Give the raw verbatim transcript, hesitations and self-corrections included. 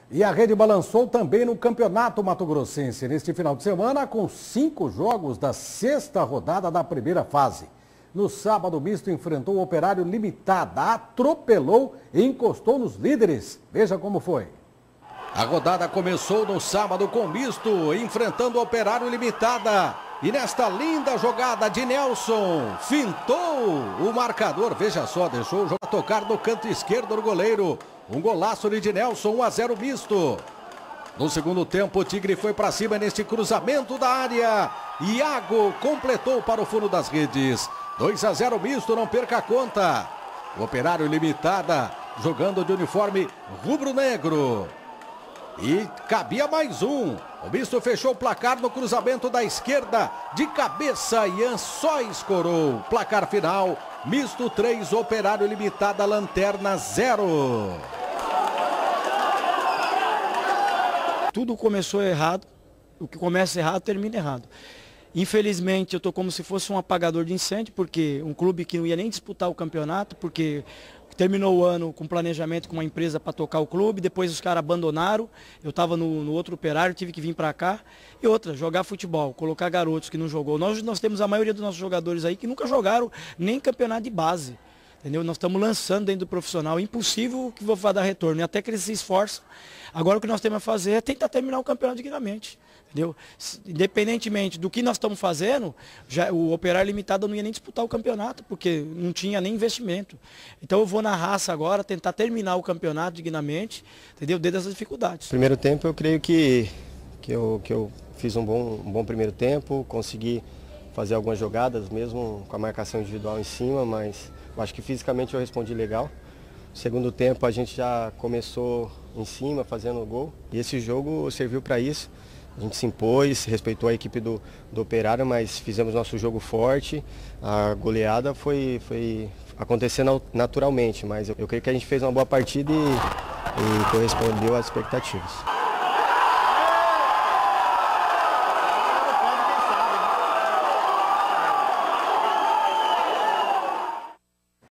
E a rede balançou também no Campeonato Mato Grossense neste final de semana com cinco jogos da sexta rodada da primeira fase. No sábado, o misto enfrentou o Operário Limitada, atropelou e encostou nos líderes. Veja como foi. A rodada começou no sábado com o misto, enfrentando o Operário Limitada. E nesta linda jogada de Nelson, fintou o marcador. Veja só, deixou o jogo tocar no canto esquerdo do goleiro. Um golaço de Nelson, um a zero misto. No segundo tempo, o Tigre foi para cima neste cruzamento da área. Iago completou para o fundo das redes. dois a zero misto, não perca a conta. O Operário Limitada jogando de uniforme rubro-negro. E cabia mais um. O misto fechou o placar no cruzamento da esquerda. De cabeça, Ian só escorou. Placar final, misto três, Operário Limitada, Lanterna zero. Tudo começou errado. O que começa errado, termina errado. Infelizmente, eu estou como se fosse um apagador de incêndio, porque um clube que não ia nem disputar o campeonato, porque terminou o ano com planejamento com uma empresa para tocar o clube, depois os caras abandonaram, eu estava no, no outro Operário, tive que vir para cá. E outra, jogar futebol, colocar garotos que não jogou. Nós, nós temos a maioria dos nossos jogadores aí que nunca jogaram nem campeonato de base. Entendeu? Nós estamos lançando dentro do profissional, impossível que vou dar retorno, e até que eles se esforçam. Agora o que nós temos a fazer é tentar terminar o campeonato dignamente. Entendeu? Independentemente do que nós estamos fazendo, já, o Operário Limitado não ia nem disputar o campeonato, porque não tinha nem investimento. Então eu vou na raça agora, tentar terminar o campeonato dignamente, entendeu? Dentro dessas dificuldades. Primeiro tempo eu creio que, que, eu, que eu fiz um bom, um bom primeiro tempo, consegui fazer algumas jogadas, mesmo com a marcação individual em cima, mas eu acho que fisicamente eu respondi legal. Segundo tempo a gente já começou em cima, fazendo o gol, e esse jogo serviu para isso. A gente se impôs, respeitou a equipe do, do Operário, mas fizemos nosso jogo forte. A goleada foi, foi acontecendo naturalmente, mas eu, eu creio que a gente fez uma boa partida e, e correspondeu às expectativas.